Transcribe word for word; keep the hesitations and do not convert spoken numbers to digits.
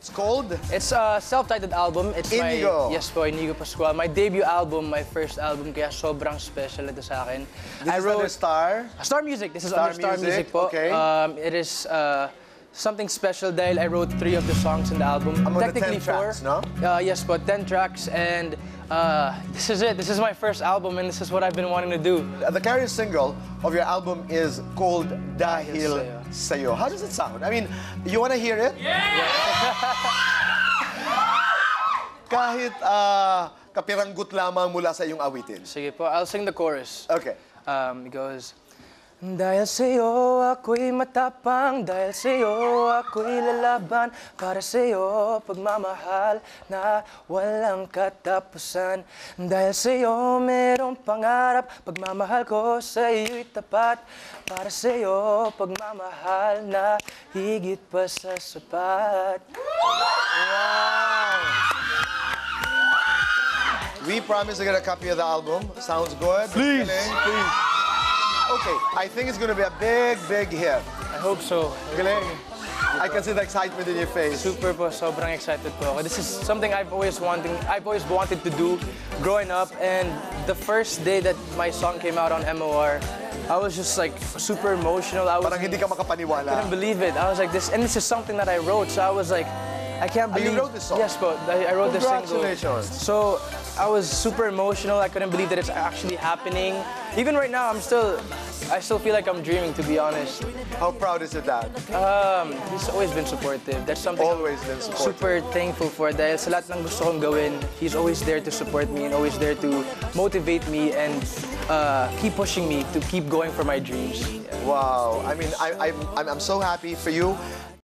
It's called? It's a self-titled album. It's Iñigo. my, yes po, Iñigo Pascual. My debut album, my first album, kaya sobrang special ito sa akin. This I is wrote under Star? Star Music. This is Star under Star Music, Music, po. okay. Um, it is uh, something special dahil I wrote three of the songs in the album. Among the Technically ten tracks, four. no? Uh, yes, but ten tracks, and uh, this is it. This is my first album, and this is what I've been wanting to do. The carrier single of your album is called Dahil Sa'yo. How does it sound? I mean, you want to hear it? Yeah. Kahit uh, kapiranggut lamang mula sa iyong awitin. Sige po, I'll sing the chorus. Okay. Um, it goes, dahil sa'yo ako'y matapang, dahil sa'yo ako'y lalaban, para sa'yo pagmamahal na walang katapusan. Dahil sa'yo merong pangarap, pagmamahal ko sa'yo'y tapat, para sa'yo pagmamahal na higit pa sa sapat. Wow! We promise to get a copy of the album. Sounds good? Please, please. Okay, I think it's going to be a big, big hit. I hope so. Galing. I can see the excitement in your face. Super po, sobrang excited po ako. This is something I've always wanting, I've always wanted to do growing up, and the first day that my song came out on M O R, I was just like super emotional. I was, Parang hindi ka makapaniwala. I couldn't believe it. I was like this, and this is something that I wrote, so I was like, I can't And you believe. wrote this song? Yes, but I I wrote this single. Congratulations. So I was super emotional. I couldn't believe that it's actually happening. Even right now, I'm still, I still feel like I'm dreaming, to be honest. How proud is your dad? Um, he's always been supportive. That's something Always been supportive. super thankful for. Dahil sa lahat ng gusto kong gawin, he's always there to support me and always there to motivate me and uh, keep pushing me to keep going for my dreams. Wow. I mean, I, I'm, I'm, I'm so happy for you.